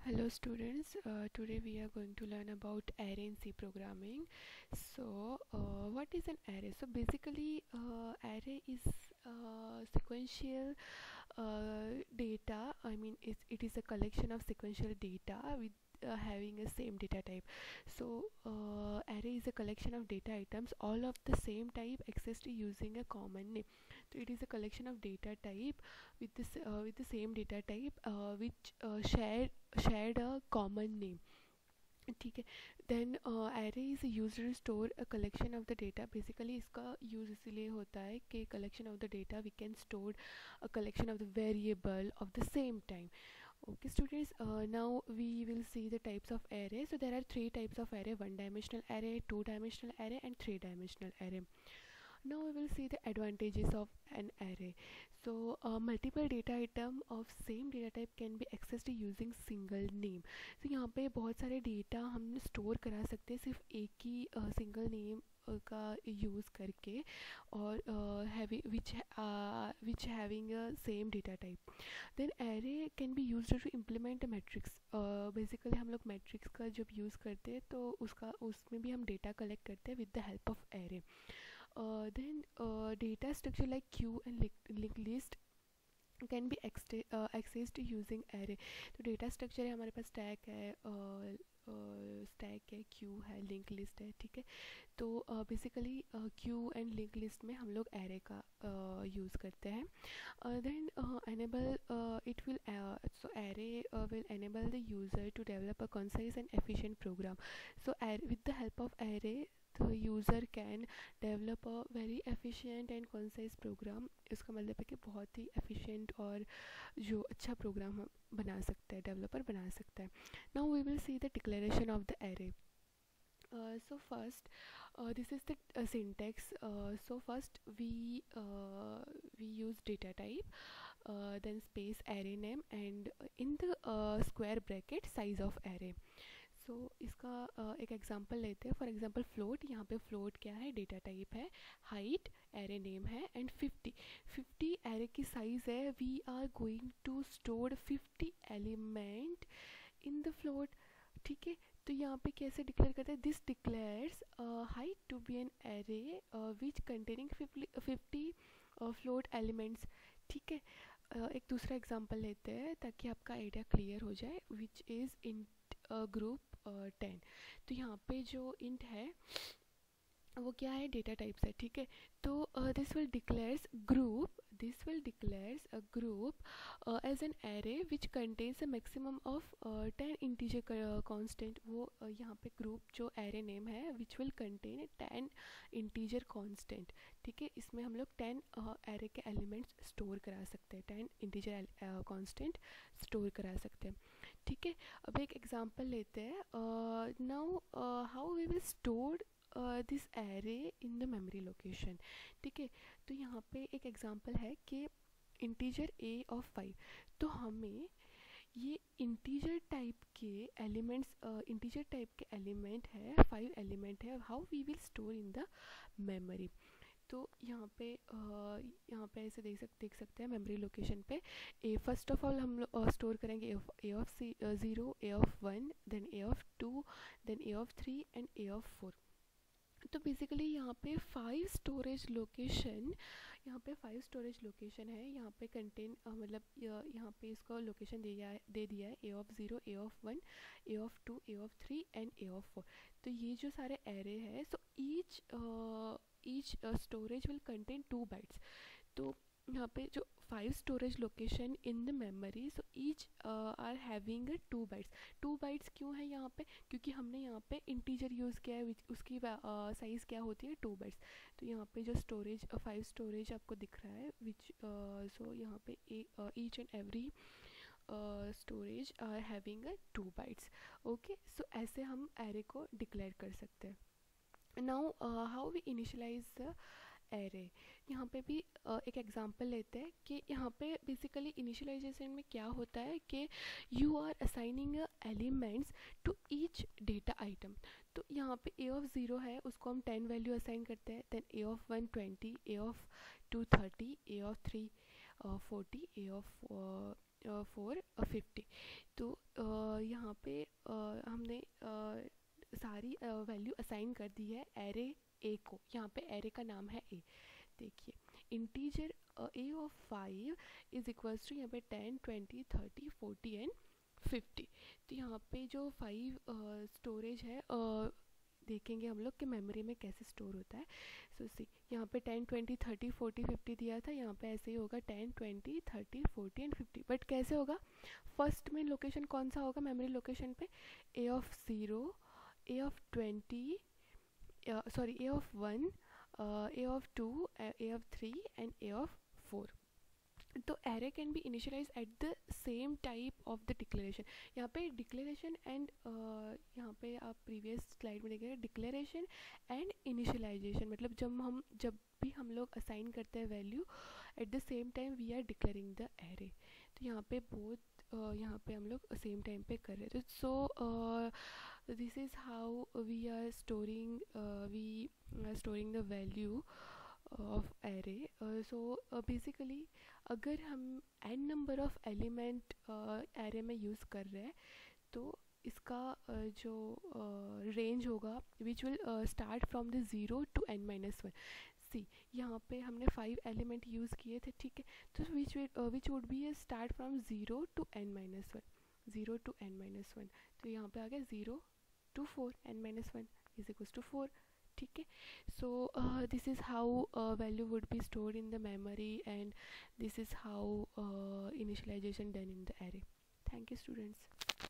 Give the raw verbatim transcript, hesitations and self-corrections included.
Hello students, uh, today we are going to learn about array in C programming. So uh, what is an array? So basically uh, array is uh, sequential uh, data. I mean it's, it is a collection of sequential data with uh, having a same data type. So uh, array is a collection of data items all of the same type accessed using a common name. So it is a collection of data type with this uh, with the same data type uh, which uh, share shared a common name. ठीक है. Then uh, array is used to store a collection of the data. Basically इसका use इसलिए होता है कि collection of the data we can store a collection of the variable of the same time. Okay students, uh, now we will see the types of array. So there are three types of array: one dimensional array, two dimensional array and three dimensional array. Now we will see the advantages of an array. So uh, multiple data item of same data type can be accessed using single name. So यहाँ पे बहुत सारे data हम store करा सकते हैं सिर्फ एक ही सिंगल नेम का यूज़ करके और हैवी which which having a same data type. Then array can be used to implement matrix. Basically हम लोग मैट्रिक्स का जब यूज़ करते हैं तो उसका उसमें भी हम डेटा कलेक्ट करते हैं with the help of array. Uh, then uh, data structure like queue and linked list can be uh, accessed using array. तो data structure है हमारे पास stack है, uh, uh, stack है, queue है, linked list है, ठीक है. तो uh, basically uh, queue and linked list में हम लोग array का uh, use करते हैं. Uh, then uh, enable uh, it will uh, so array uh, will enable the user to develop a concise and efficient program. So with the help of array the user can develop a very efficient and concise program. इसका मतलब है कि बहुत ही efficient और जो अच्छा program बना सकता है, developer बना सकता है. Now we will see the declaration of the array. Uh, so first uh, this is the uh, syntax. Uh, so first we uh, we use data type, uh, then space array name and in the uh, square bracket size of array. So so, इसका uh, एक example लेते हैं. For example float. यहाँ पे float क्या है, data type है, height array name है एंड फिफ्टी. फिफ्टी एरे की साइज़ है. We are going to store fifty element in the float. ठीक है. तो यहाँ पे कैसे डिक्लेयर करते हैं, this declares height to be an array which containing fifty float elements. ठीक है. uh, एक दूसरा एग्जांपल लेते हैं ताकि आपका आइडिया क्लियर हो जाए. Which is in group ten. तो यहाँ पे जो इंट है वो क्या है, डेटा टाइप्स है. ठीक है. तो this will declares group this will declares a group as an array which contains a maximum of ten integer constant. वो uh, यहाँ पे ग्रुप जो एरे नेम है which will contain ten integer constant. ठीक है. इसमें हम लोग टेन एरे के एलिमेंट्स स्टोर करा सकते हैं, टेन इंटीजर कांस्टेंट स्टोर करा सकते हैं. ठीक है. अब एक एग्जांपल लेते हैं. Now how we will store this array in the memory location. ठीक है. तो यहाँ पे एक एग्जांपल है कि इंटीजर ए ऑफ फाइव. तो हमें ये इंटीजर टाइप के एलिमेंट्स इंटीजर टाइप के एलिमेंट है, फाइव एलिमेंट है. How we will store in the memory. तो यहाँ पे यहाँ पे ऐसे देख सकते देख सकते हैं मेमोरी लोकेशन पे ए. फर्स्ट ऑफ ऑल हम लोग स्टोर करेंगे A of C zero, A of one, then A of two, then A of three and A of four. तो बेसिकली यहाँ पे फाइव स्टोरेज लोकेशन यहाँ पे फाइव स्टोरेज लोकेशन है. यहाँ पे कंटेन मतलब यहाँ पे इसको लोकेशन दे दिया है दे दिया है A of zero, A of one, A of two, A of three and A of four. तो ये जो सारे एरे है, so each each storage will contain two bytes. तो यहाँ पे जो five storage location in the memory, so each are having two bytes. Two bytes क्यों है यहाँ पे, क्योंकि हमने यहाँ पे इंटीजर यूज़ किया है. उसकी साइज़ uh, क्या होती है, टू बाइट्स. तो यहाँ पे जो स्टोरेज फाइव स्टोरेज आपको दिख रहा है विच सो यहाँ पे each and every storage are having two bytes. Okay. So ऐसे हम एरे को डिक्लेयर कर सकते हैं. Now how we initialize the array. यहाँ पे भी uh, एक एग्जांपल लेते हैं कि यहाँ पे बेसिकली इनिशियलाइजेशन में क्या होता है कि you are assigning elements to each data item. तो यहाँ पे ए ऑफ ज़ीरो है, उसको हम टेन वैल्यू असाइन करते हैं. Then A of one twenty, A of two thirty, A of three forty, A of four fifty. तो यहाँ पे uh, हमने uh, सारी वैल्यू uh, असाइन कर दी है एरे ए को। यहाँ पे एरे का नाम है ए। देखिए integer A of five is equals to यहाँ पे ten twenty thirty forty and fifty. तो यहाँ पे जो फाइव स्टोरेज uh, है uh, देखेंगे हम लोग कि मेमोरी में कैसे स्टोर होता है। सो सी यहाँ पे ten twenty thirty forty fifty दिया था, यहाँ पे ऐसे ही होगा ten twenty thirty forty and fifty. But कैसे होगा, फर्स्ट में लोकेशन कौन सा होगा मेमोरी लोकेशन पे, A of zero, A of twenty, sorry A of one, A of two, A of three and A of four. तो array can be initialize at the same type of the declaration. यहाँ पे declaration and यहाँ पे आप previous slide में देखेंगे declaration and initialisation, मतलब जब हम जब भी हम लोग असाइन करते हैं value at the same time we are declaring the array. तो यहाँ पे बोथ uh, यहाँ पे हम लोग सेम टाइम पे कर रहे थे। So this is how we are storing we are storing the value of array. So basically अगर हम N number of element array में यूज़ कर रहे हैं तो इसका uh, जो रेंज uh, होगा which will start from the zero to N minus one. See यहाँ पे हमने फाइव एलिमेंट यूज़ किए थे, ठीक है, तो which which would be start from zero to N minus one, zero to N minus one. तो यहाँ पे आ गया zero to four, N minus one is equals to four, ठीक है। So this is how value would be stored in the memory, and this is how uh, initialization done in the array. Thank you students.